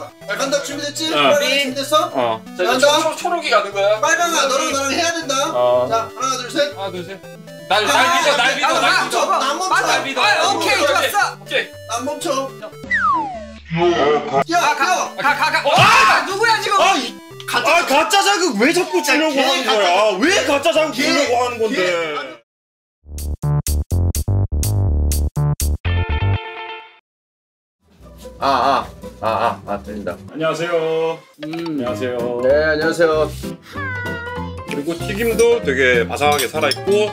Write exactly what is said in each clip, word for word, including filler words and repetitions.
자, 간다. 준비됐지? 어. 빨간 준비됐어? 어. 자, 이제 초, 초, 초록이 가는 거야. 빨강아, 너랑 나랑 해야 된다. 어. 자, 하나, 둘, 셋. 하나, 둘, 셋. 날, 날 믿어, 날 믿어, 날 믿어. 난 멈춰. 날 믿어. 아, 오케이, 좋았어. 오케이. 난 멈춰. 야, 야, 가, 야. 가, 가, 가. 어, 아, 누구야 지금? 아, 이, 아 가짜 자극 왜 자꾸 주려고 걔 하는 가짜 거야? 왜 가짜 자극 걔, 주려고 하는 건데? 아, 아, 아, 아, 아, 들린다. 안녕하세요. 음. 안녕하세요. 네, 안녕하세요. 그리고 튀김도 되게 바삭하게 살아있고.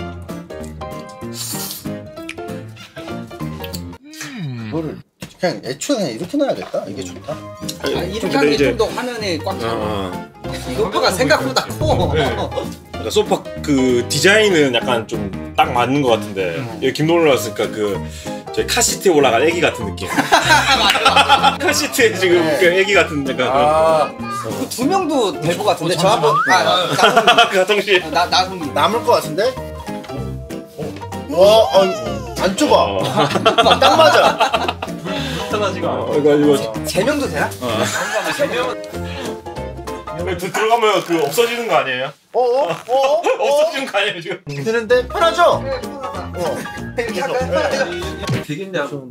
이거를 그냥 애초에 그냥 이렇게 놔야겠다. 이게 좋다. 아, 이렇게 하면 좀 더 화면에 꽉 차. 어, 소파가 생각보다 커. 네. 약간 소파 그 디자인은 약간 좀 딱 맞는 것 같은데 음. 여기 김동률 나왔으니까 그 저희 카시트에 올라간 애기 같은 느낌. 카시트에 지금 네. 그 애기 같은 약간 아, 그 두 명도 될 것 같은데. 어, 저 한번. 아, 나, 그 가동시. 나, 나, 나, 남을 것 같은데? 와, 어, 안 좁아. 어. 딱 맞아. 불편하지가 않아. 어, 이거 이거 세 명도 되나? 어. 세 명은 들- 들어가면 그 없어지는 거 아니에요? 어, 어, 어, 어. 없어지는 거 아니에요 지금? 되는데 편하죠? 그래, 편하다. 어. 이렇게 할까요? 되겠냐고.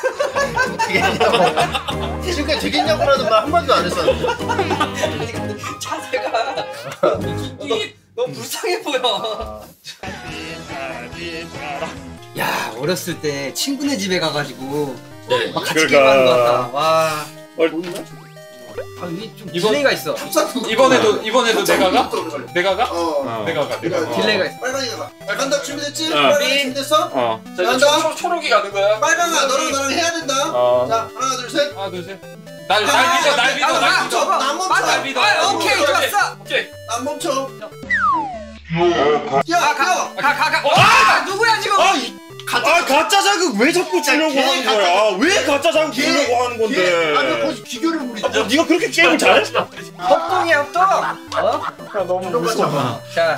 되겠냐고. 지금까지 되겠냐고라는 말 한마디도 안 했었는데. 아니, 근데 자세가 이게 너무 불쌍해 보여. 야, 어렸을 때 친구네 집에 가가지고 네. 막 같이 그러니까. 게임하는 것 같다. 와. 어, 아, 이게 좀 이번- 딜레이가 있어. 이번에도 이번에도 내가 가? 어. 내가 가? 어. 내가 가. 내가 가. 딜레이가 있어. 빨강이가 가. 아, 간다. 준비됐지? 어. 빨강 준비됐어? 어. 자, 이제 초, 초, 초록이 가는 거야. 빨강아, 너랑 나랑 해야 된다. 어. 자, 하나, 둘, 셋. 하나, 둘, 셋. 날, 날 믿어, 날 믿어, 날 믿어. 난 멈춰. 날 믿어. 아, 오케이, 오케이. 좋았어. 오케이. 난 멈춰. 아, 야, 가, 야. 가, 가, 가. 아, 누구야 지금? 아, 이, 아 가짜 자극 왜 자꾸 주려고 걔 하는 가짜 거야? 왜 가짜 자극 걔, 주려고 하는 건데? 아니, 거기서 기교를 부리자. 어, 네가 그렇게 게임을 잘해? 협동이야, 협동. 어? 너무 이런 거 잡아. 자,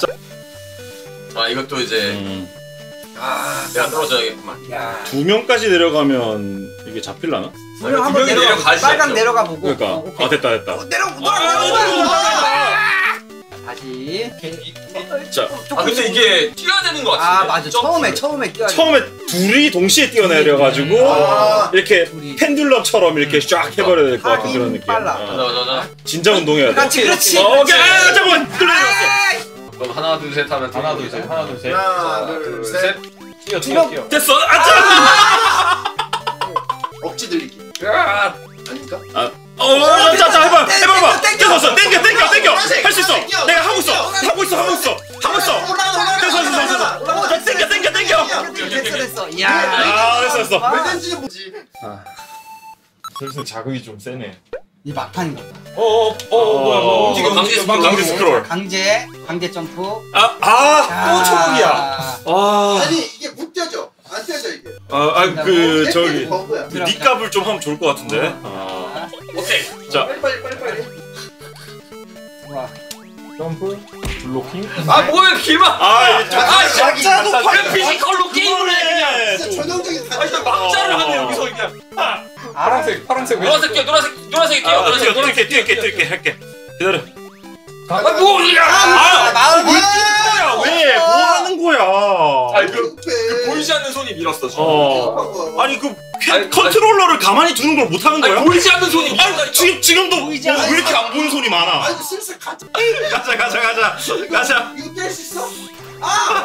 아 이것도 이제 음. 아, 내가 떨어져야겠구만. 야. 두 명까지 내려가면 이게 잡힐라나? 분명 한번 두 명이 내려가. 내려가시죠. 빨강 내려가 보고. 그러니까. 어, 오케이. 아 됐다 됐다. 내려, 내려, 내려. 다시. 자, 아 근데 이게 뛰어야 되는 것 같은데. 아, 맞아. 점프. 처음에 처음에 뛰어. 처음에 둘이 동시에 뛰어내려가지고 아. 이렇게 둘이. 펜듈럼처럼 이렇게 쫙 해버려야 될 것 같은 그런 느낌. 빨라. 어. 가자 가자 가자. 진짜 운동해야 돼. 그렇지, 그렇지. 어, 오케이. 아, 잠깐만. 끌려들었어. 에이! 그럼 하나 둘 셋 하면 하나, 둘, 셋. 하나, 둘, 셋. 하나, 둘, 둘, 셋. 셋. 뛰어, 두 뛰어, 명. 뛰어. 됐어. 아, 억지 들리기. 아, 아닙니까? 어, 자, 자, 해봐. 해봐봐. 땡겨, 됐어, 땡겨, 땡겨, 땡겨. 노란색, 할 수 있어. 노란색, 내가 하고 있어. 노란색. 하고 있어, 하고 있어. 하고 있어. 올라가, 올라가, 됐어, 됐어, 됐어. 올라가, 올라가. 어, 땡겨, 땡겨, 땡겨. 됐어, 됐어. 야. 아, 됐어, 됐어. 아. 왜 된지는 뭐지? 슬슬 자극이 좀 세네. 이 막판인 거다. 어, 어, 어, 뭐야, 뭐 움직여, 강제 움직여, 스크롤, 강제 스크롤. 강제, 강제 점프. 아, 아, 아. 또 초록이야. 아, 아니, 이게 못 떼져. 안 떼져, 이게. 아, 아, 그 저기 떼는 버그야. 그 니값을 좀 하면 좋을 것 같은데. 아, 오케이. 자, 빨리, 빨리, 빨리, 빨리. 와. 점프, 블로킹. 아 뭐야 길만. 아, 이제 아, 씨. 가짜도 그냥 팔 피지컬로 게임을 해 그냥. 진짜 전형적인 아 이거 막자를 하네 여기서 그냥. 파란색, 파란색 왜? 노란색 뛰어 노란색 노란색 뛰어 아, 노란색 뛰어, 노란색 뛰게, 뛰게, 뛰게 할게. 기다려. 아 뭐야. 아, 마음이 뭐야? 왜? 뭐 하는 거야? 아니 그, 그 보이지 않는 손이 밀었어 지금. 어. 아니 그 캔- 아니, 컨트롤러를 가만히 두는 걸 못 하는 거야? 아니 보이지 않는 손이 아니 밀었다니까. 지금 지금도 뭐, 왜 않는 이렇게 안 보이는 손이 많아? 아니, 슬슬 가자. 가자 가자 가자 가자. 이거 뗄 수 있어? 아!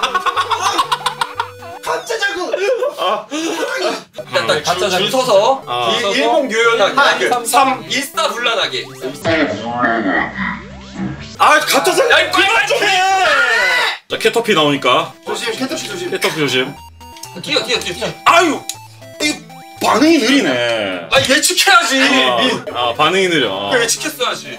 아! 가짜 자극! 아, 일단 딱 가짜 줄, 줄 자기. 서서 아. 일- 일목요연하게 하나, 그 삼, 삼 일사불란하게. 아 가짜 사. 야, 이 그만 좀 해. 자 캐터피 나오니까 조심, 캐터피 조심. 캐터피 조심. 뛰어 뛰어 뛰어 뛰어. 아유, 이 반응이 느리네. 아 예측해야지. 아, 아 반응이 느려. 아. 예측했어야지.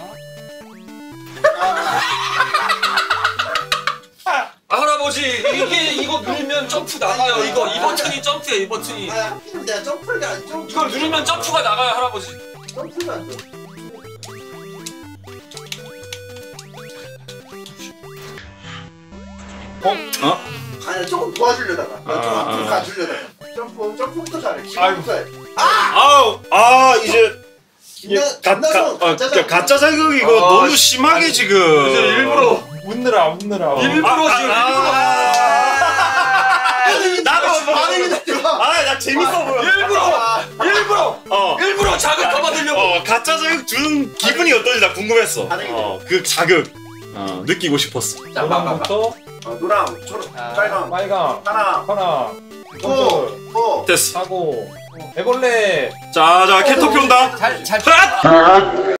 아, 할아버지 이게 이거 누르면 점프 나가요. 이거 이 버튼이 점프야 이 버튼이. 아, 하필이면 내가 점프를 안 줘. 이걸 누르면 점프가 나가요 할아버지. 점프를 안 줘. 어? 어? 아니, 조금 도와주려다가. 나 좀 아, 앞으로 아. 가주려다가. 점프, 점프부터 잘해. 아이고. 기본부터 해. 아우, 아 이제 이게 김나 가, 김나성 가, 어, 가짜 자극. 가짜 자극 이거 아, 너무 씨. 심하게 아니, 지금 일부러 웃느라 웃느라. 일부러 지금 나도 뭐 반응이 나와. 아나 재밌어 보여 일부러 일부러 어. 일부러 자극 더 받으려고. 어 가짜 자극 주는 기분이 어떤지 나 궁금했어. 반응이 어, 그 자극 어, 느끼고 싶었어. 자, 봐봐. 노랑부터 어, 노랑, 초록, 아. 빨강, 빨강, 파랑, 파랑, 점프, 호, 호. 됐어. 사고, 애벌레. 자자 캐터피 온다. 잘 잘. 핫!